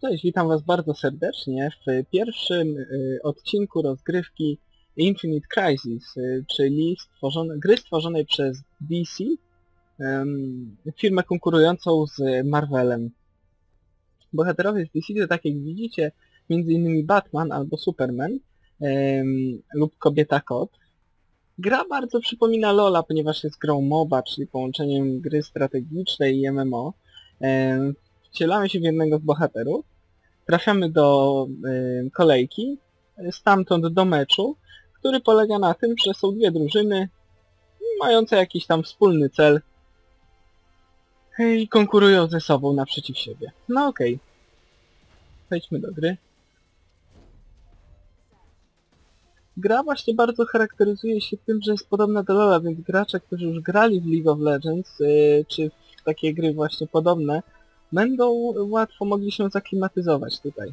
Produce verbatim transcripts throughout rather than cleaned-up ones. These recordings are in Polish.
Cześć, witam was bardzo serdecznie w pierwszym y, odcinku rozgrywki Infinite Crisis, y, czyli stworzone, gry stworzonej przez D C, y, firmę konkurującą z Marvelem. Bohaterowie z D C to, tak jak widzicie, między innymi Batman albo Superman y, lub Kobieta Kot. Gra bardzo przypomina LoL'a, ponieważ jest grą MOBA, czyli połączeniem gry strategicznej i M M O. Y, wcielamy się w jednego z bohaterów. Trafiamy do y, kolejki, stamtąd do meczu, który polega na tym, że są dwie drużyny mające jakiś tam wspólny cel i konkurują ze sobą naprzeciw siebie. No okej. Okay. Przejdźmy do gry. Gra właśnie bardzo charakteryzuje się tym, że jest podobna do LoL'a, więc gracze, którzy już grali w League of Legends, y, czy w takie gry właśnie podobne, będą łatwo mogli się zaklimatyzować tutaj.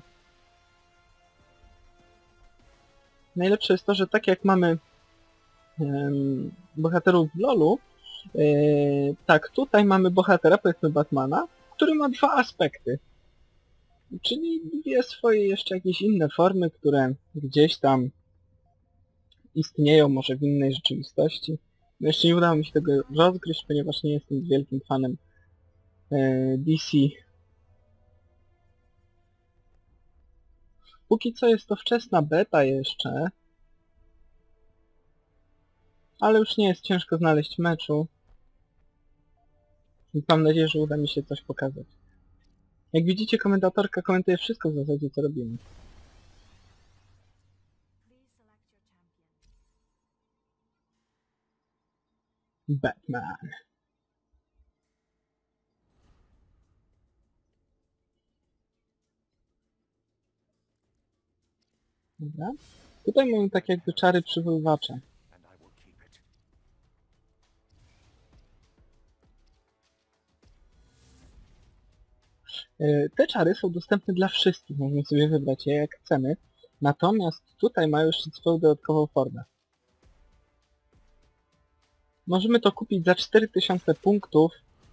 Najlepsze jest to, że tak jak mamy um, bohaterów w LoL'u, yy, tak tutaj mamy bohatera, powiedzmy Batmana, który ma dwa aspekty. Czyli dwie swoje jeszcze jakieś inne formy, które gdzieś tam istnieją, może w innej rzeczywistości. No jeszcze nie udało mi się tego rozgryźć, ponieważ nie jestem wielkim fanem yy, D C. Póki co jest to wczesna beta jeszcze, ale już nie jest ciężko znaleźć meczu. Więc mam nadzieję, że uda mi się coś pokazać. Jak widzicie, komentatorka komentuje wszystko w zasadzie, co robimy. Batman. Dobra. Tutaj mamy tak jakby czary przywoływacza. Te czary są dostępne dla wszystkich, możemy sobie wybrać je jak chcemy. Natomiast tutaj mają jeszcze swoją dodatkową formę. Możemy to kupić za cztery tysiące punktów.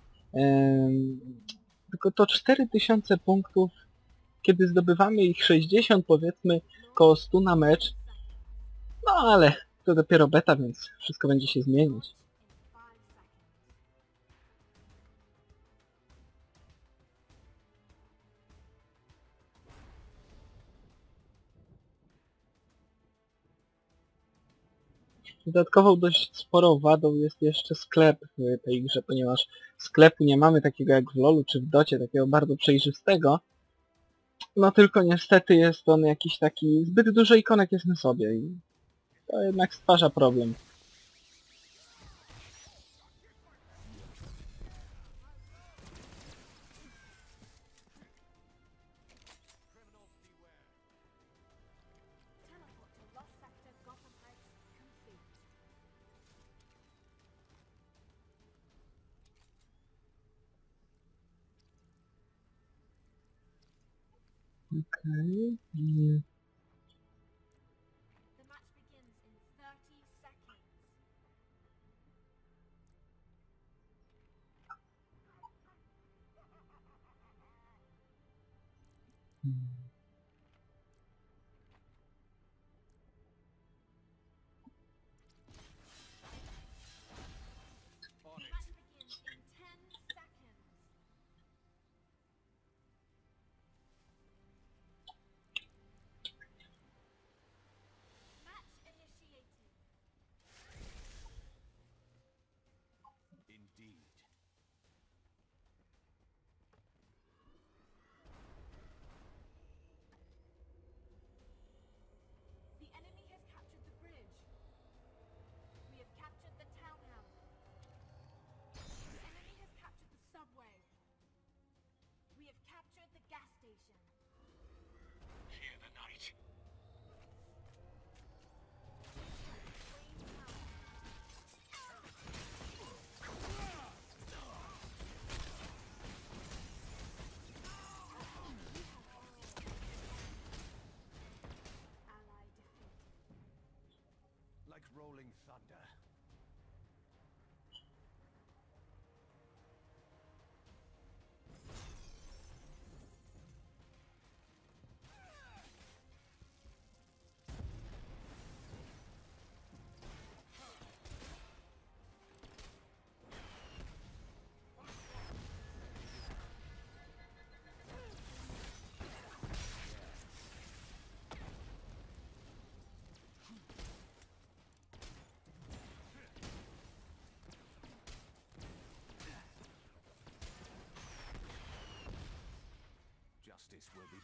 Tylko to cztery tysiące punktów, kiedy zdobywamy ich sześćdziesiąt, powiedzmy koło stu na mecz. No ale to dopiero beta, więc wszystko będzie się zmienić. Dodatkową dość sporą wadą jest jeszcze sklep w tej grze, ponieważ sklepu nie mamy takiego jak w LoL'u czy w Docie, takiego bardzo przejrzystego. No tylko niestety jest on jakiś taki, zbyt dużo ikonek jest na sobie i to jednak stwarza problem. Okej. Okay. Hmm.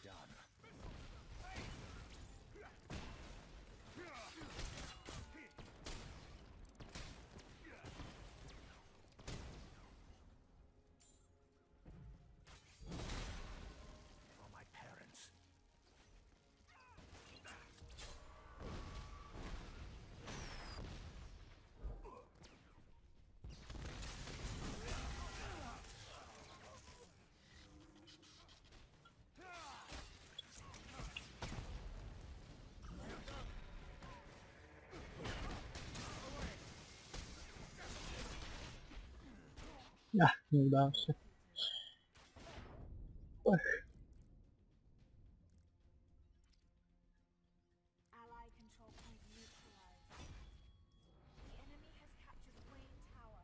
Ach, nie udało się. Ech. Ally control point neutralized. The enemy has captured Wayne Tower.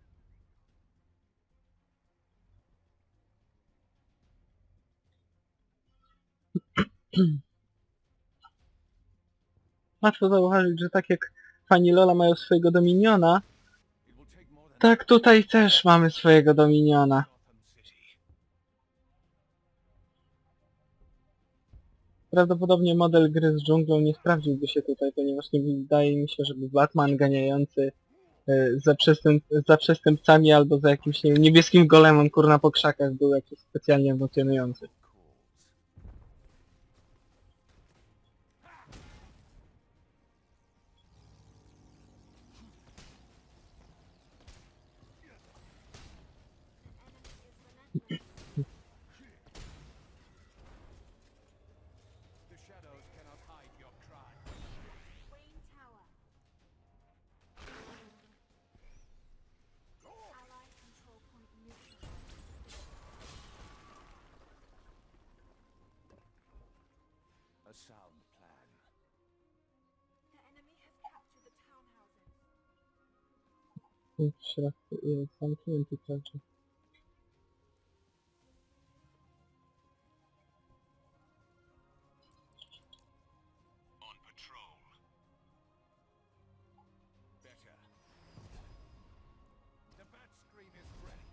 Łatwo zauważyć, że tak jak fani Lola mają swojego Dominiona, tak tutaj też mamy swojego Dominiona. Prawdopodobnie model gry z dżunglą nie sprawdziłby się tutaj, ponieważ nie wydaje mi się, żeby Batman ganiający e, za, przestęp, za przestępcami albo za jakimś nie wiem, niebieskim golemem kurna po krzakach był jakiś specjalnie emocjonujący. The shadows cannot hide your crime. Wayne Tower. Ally control point neutralized. A sound plan. The enemy has captured the townhouses. W środku jest zamknięty cały czas. On patrol. Better. The bat scream is ready.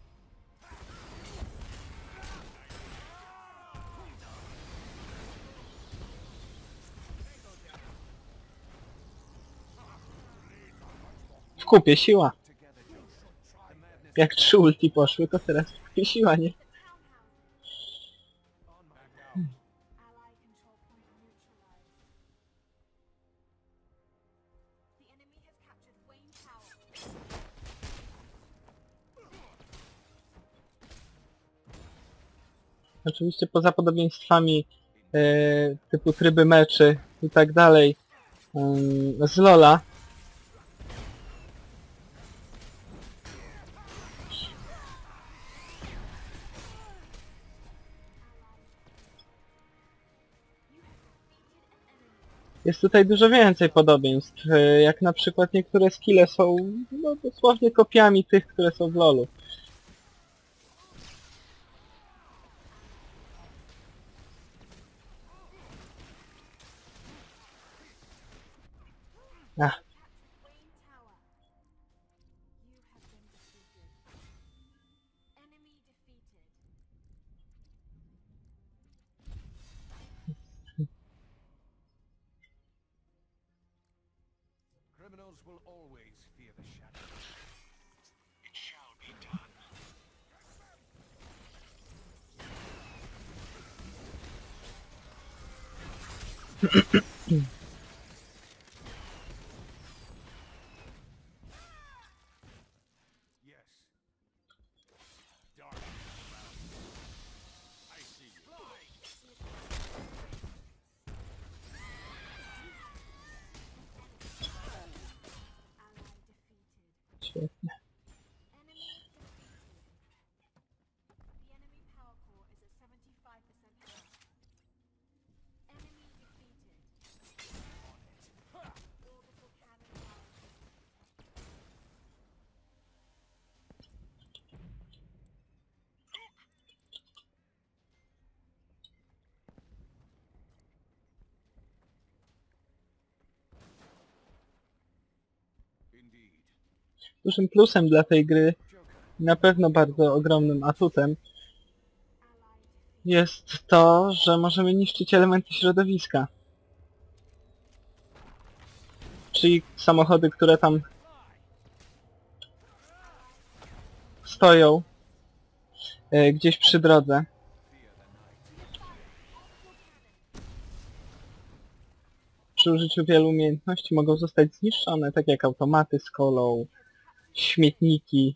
W kupie siła. Together, Joshua. The madness Jak trzy ulti poszły, to teraz w kupie siła, nie? The townhouses. on my back out. Ally control point neutralized. The enemy has captured Wayne Tower. Oczywiście poza podobieństwami e, typu tryby meczy i tak dalej em, z Lola, jest tutaj dużo więcej podobieństw, e, jak na przykład niektóre skille są no, dosłownie kopiami tych, które są w Lolu. Ach, Wayne Tower. You have been defeated. Enemy defeated. Criminals will always fear the shadow. It shall be done. Yes. Dark. I see you. Fly! Ally defeated. świetnie. Enemy defeated. The enemy power core is at seventy-five percent health. Enemy defeated. Orbital cannon barrage. Indeed. Dużym plusem dla tej gry, Joker. na pewno bardzo ogromnym atutem, Ally defeated. jest to, że możemy niszczyć elementy środowiska. Czyli samochody, które tam stoją e, gdzieś przy drodze. Przy użyciu wielu umiejętności mogą zostać zniszczone, tak jak automaty z kolą, śmietniki.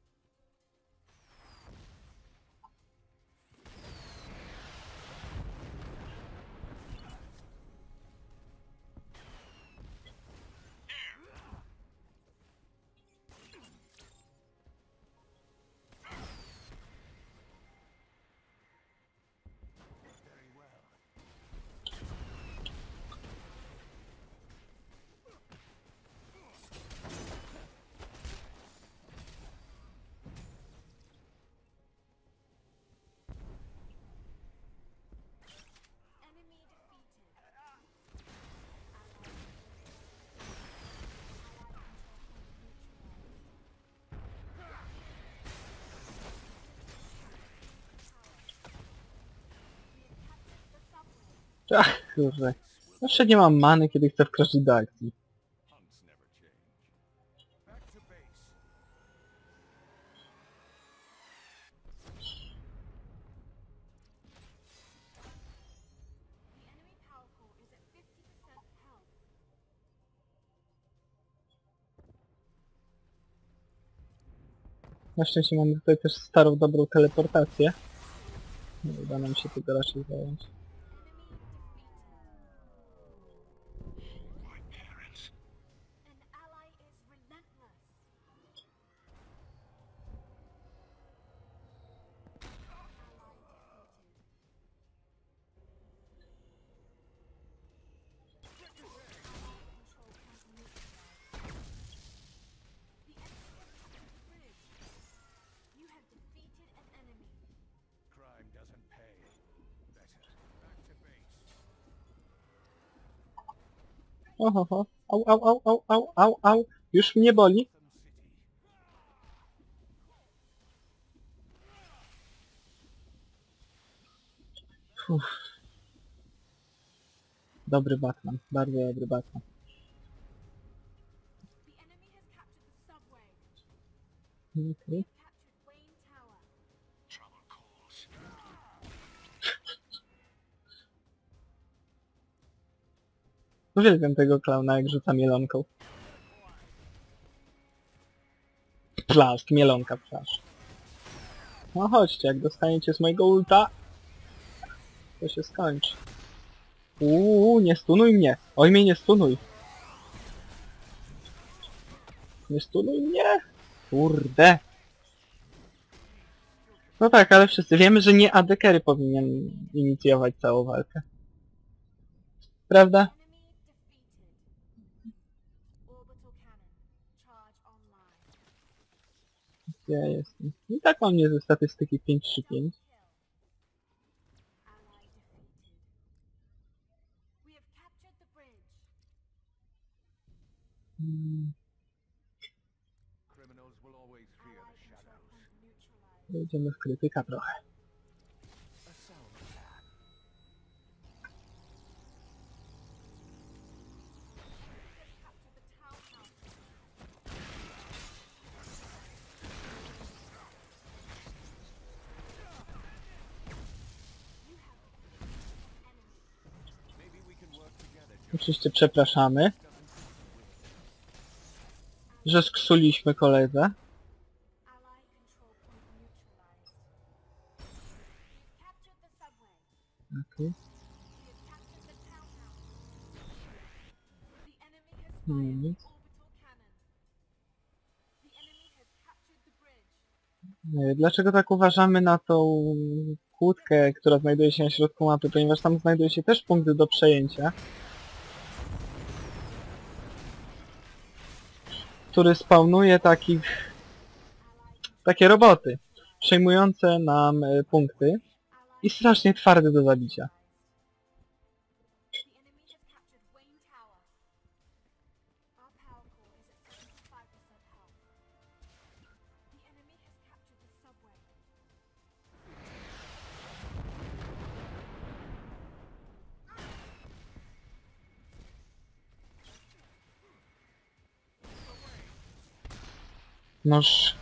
Very well. Enemy defeated. Ach, kurde. Zawsze nie mam many, kiedy chcę wkroczyć do akcji. Hunts never change. Back to base. The enemy power core is at fifty percent health. Na szczęście mamy tutaj też starą, dobrą teleportację. Nie uda nam się tego raczej zająć. Enemy defeated. My parents. An ally is relentless. Ally defeated. Ally control point neutralized. The enemy has captured the bridge. You have defeated an enemy. Crime doesn't pay. Better. Back to base. Ohoho. Au, au, au, au, au, au, au. Już mnie boli. Gotham City. Uff. Dobry Batman. Bardzo dobry Batman. The enemy has captured the subway. Okay. Captured Wayne Tower. Trouble calls. Uwielbiam tego klauna, jak rzuca mielonką. Plask, mielonka, plask. No chodźcie, jak dostaniecie z mojego ulta, to się skończy. Uuu, nie stunuj mnie! Oj, mnie nie stunuj! Nie stunuj mnie! Kurde! No tak, ale wszyscy wiemy, że nie A D Carry powinien inicjować całą walkę. Prawda? Enemy defeated. Orbital cannon. Charge online. Gdzie ja jestem? I tak mam nie ze statystyki pięć trzy pięć. Kill. Ally defeated. We have captured the bridge. Hmm, Criminals will always fear Ally the control shadows. point neutralized. Idziemy w krytyka trochę. A sound plan. Has captured the townhouse. You have defeated an enemy. Maybe we can work together. Joe. Oczywiście przepraszamy, że sksuliśmy koledze. Ally control point neutralized. We've captured the subway. Okay. We have captured the townhouse. The enemy has fired Hmm. the orbital cannon. The enemy has captured the bridge. Nie, dlaczego tak uważamy na tą kłódkę, która znajduje się na środku mapy? Ponieważ tam znajduje się też punkt do przejęcia, który spawnuje takich, takie roboty, przejmujące nam e, punkty i strasznie twarde do zabicia. The enemy has captured Wayne Tower. Our power core is at seventy-five percent health. The enemy has captured the subway. Noż...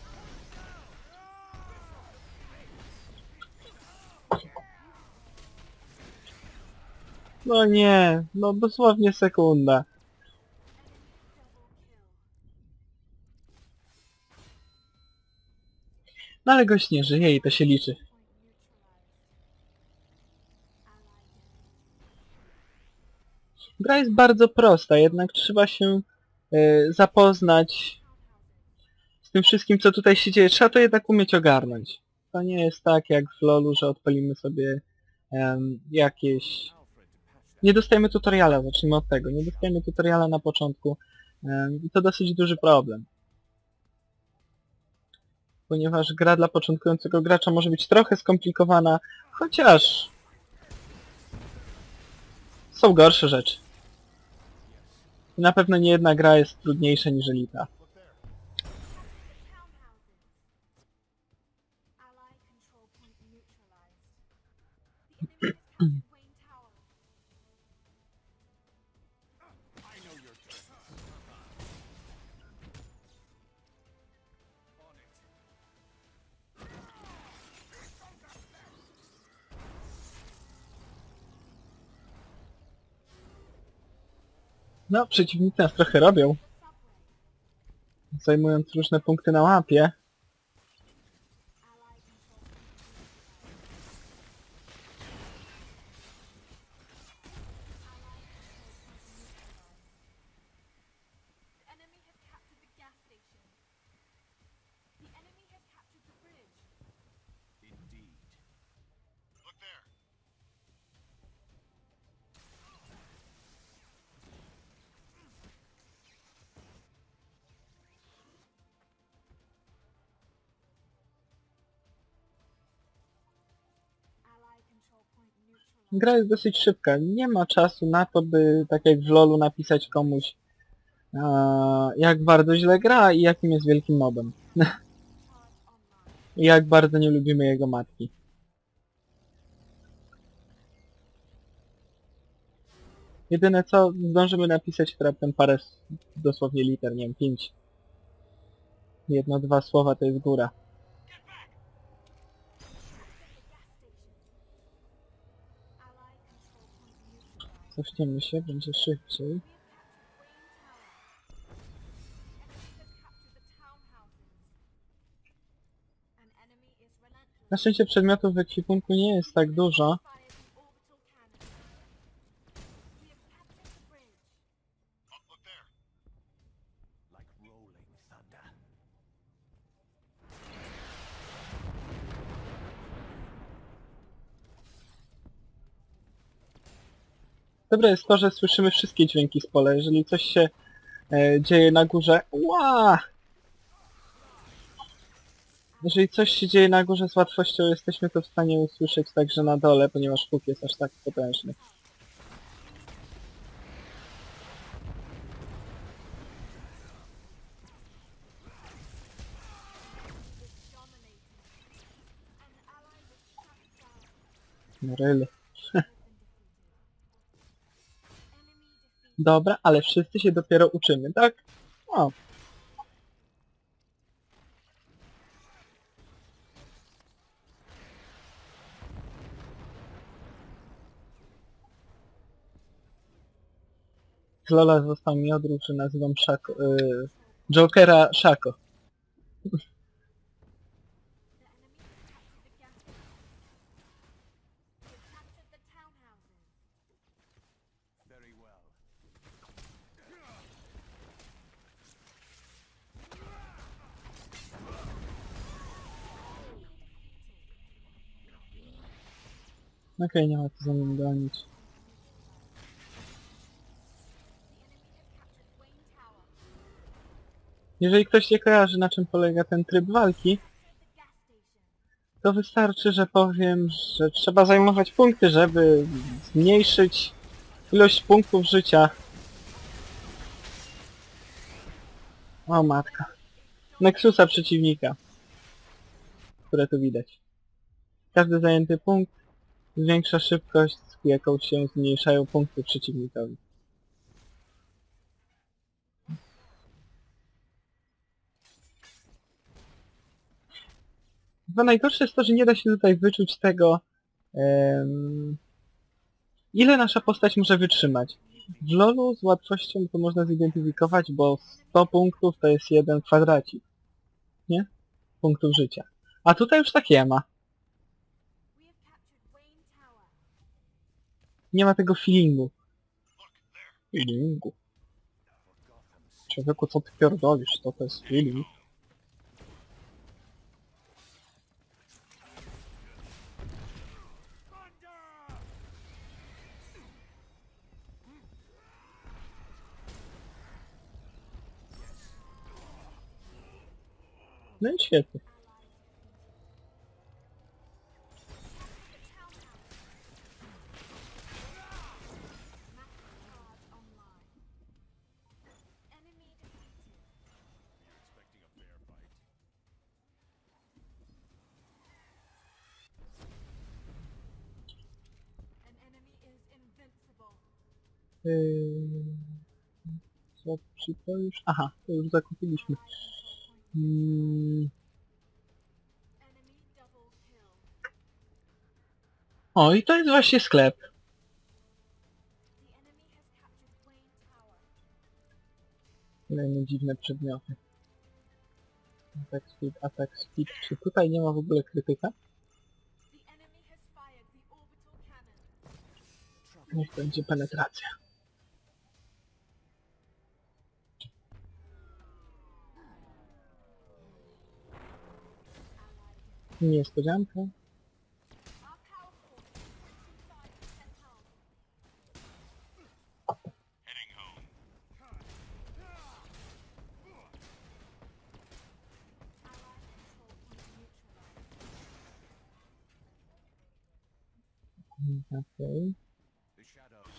No nie, no dosłownie sekunda. No ale gość nie żyje i to się liczy. Gra jest bardzo prosta, jednak trzeba się e, zapoznać z tym wszystkim, co tutaj się dzieje. Trzeba to jednak umieć ogarnąć. To nie jest tak jak w lolu, że odpalimy sobie em, jakieś... Nie dostajemy tutoriala, zacznijmy od tego. Nie dostajemy tutoriala na początku em, i to dosyć duży problem. Ponieważ gra dla początkującego gracza może być trochę skomplikowana, chociaż są gorsze rzeczy. I na pewno nie jedna gra jest trudniejsza niż ta. I know your trick. On it. No, przeciwnicy nas trochę robią, zajmując różne punkty na mapie. The enemy has captured the gas station. The enemy has captured the bridge. Indeed. Look there. Ally control point neutralized. Gra jest dosyć szybka. Nie ma czasu na to, by tak jak w lolu napisać komuś e, jak bardzo źle gra i jakim jest wielkim mobem. Charge online. I jak bardzo nie lubimy jego matki. Jedyne co, zdążymy napisać raptem parę s- dosłownie liter, nie wiem, pięć. Jedno, dwa słowa to jest góra. Ally control point neutralized. Cośniemy się, będzie szybciej. We have captured Wayne Tower. The enemy has captured the townhouses. An enemy is relentless. Na szczęście przedmiotów w ekwipunku nie jest tak dużo. Fires an orbital cannon. We have captured the bridge. Oh, look there. Like rolling thunder. Dobre jest to, że słyszymy wszystkie dźwięki z pola. Jeżeli coś się e, dzieje na górze... Ła! Jeżeli coś się dzieje na górze z łatwością, jesteśmy to w stanie usłyszeć także na dole, ponieważ huk jest aż tak potężny. Was dominating. An ally was shut down. No really. Has been defeated. Enemy defeated. Dobra, ale wszyscy się dopiero uczymy, tak? O. Z Lola został mi odruch, że nazywam Szako, y, Jokera Szako. The enemy has captured the gas station. We have captured the townhouses. Very well. Okej, nie ma co za nim gonić. The enemy has captured Wayne Tower. Jeżeli ktoś nie kojarzy, na czym polega ten tryb walki, Captured the gas station. to wystarczy, że powiem, że trzeba zajmować punkty, żeby zmniejszyć ilość punktów życia. O matka. Nexusa przeciwnika, które tu widać. Każdy zajęty punkt zwiększa szybkość, z jaką się zmniejszają punkty przeciwnikowi. Chyba najgorsze jest to, że nie da się tutaj wyczuć tego, em, ile nasza postać może wytrzymać. W lolu z łatwością to można zidentyfikować, bo sto punktów to jest jeden kwadracik. Nie? Punktów życia. A tutaj już tak nie ma. We have captured Wayne Tower. Nie ma tego feelingu. Feelingu. Człowieku, co ty pierdolisz? To to jest feeling. No i świetnie. Yy... Co czy to już? Aha, to już zakupiliśmy. Hmm. O, i to jest właśnie sklep. Kolejne dziwne przedmioty. Attack speed, attack speed. Czy tutaj nie ma w ogóle krytyka? Niech będzie penetracja. Niespodzianka. Okej. The shadows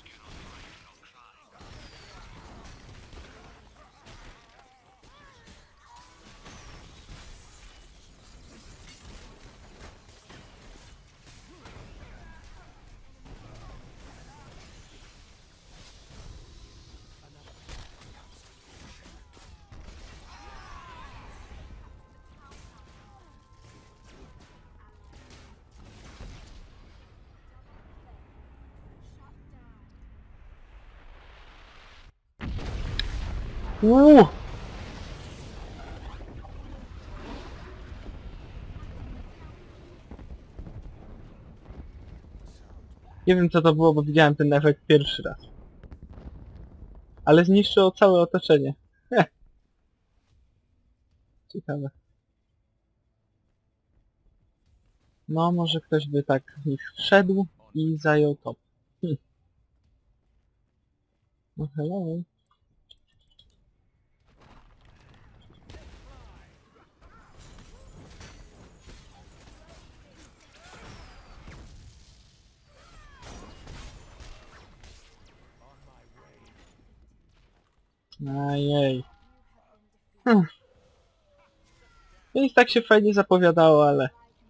Uuu! Nie wiem co to było, bo widziałem ten efekt pierwszy raz. Ale zniszczyło całe otoczenie. Heh. Ciekawe. No, może ktoś by tak w nich wszedł i zajął top. Hm. No hello. Ajej. Hm. Więc tak się fajnie zapowiadało, ale...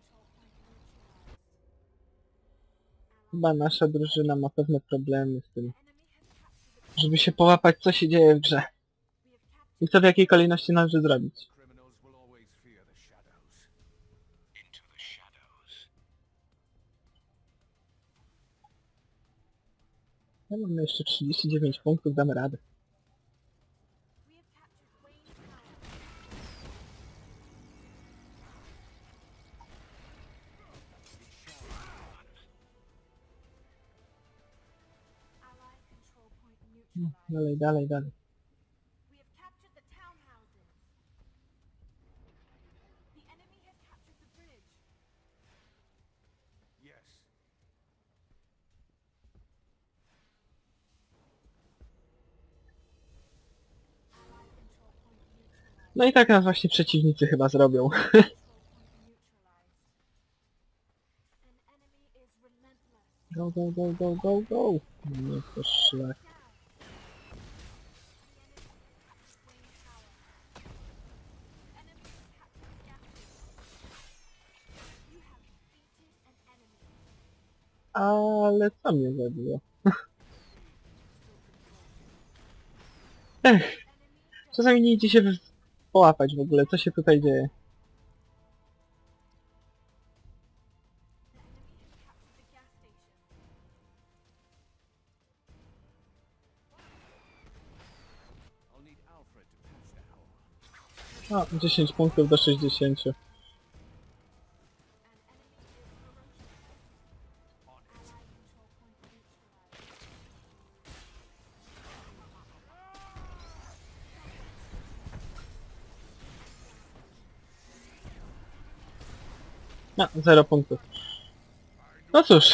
Chyba nasza drużyna ma pewne problemy z tym, żeby się połapać, co się dzieje w grze. I co w jakiej kolejności należy zrobić. criminals will always fear the shadows. Into the shadows. No, mamy jeszcze trzydzieści dziewięć punktów, damy radę. No, dalej, dalej, dalej. We have captured the townhouses. The enemy has captured the bridge. Yes. Allied control point neutralized. No i tak nas właśnie przeciwnicy chyba zrobią. Control point neutralized. An enemy is relentless. Go, go, go, go, go, go! Nie, to szlak. Ale co mnie zabiło? Ech! Czasami nie idzie się w- połapać w ogóle, co się tutaj dzieje. O, dziesięć punktów do sześćdziesięciu. No, zero punktów. No cóż.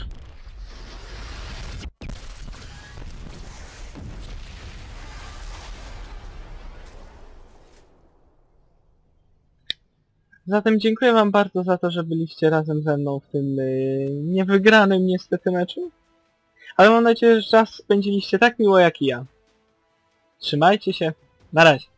Zatem dziękuję wam bardzo za to, że byliście razem ze mną w tym yy, niewygranym niestety meczu. Ale mam nadzieję, że czas spędziliście tak miło jak i ja. Trzymajcie się. Na razie.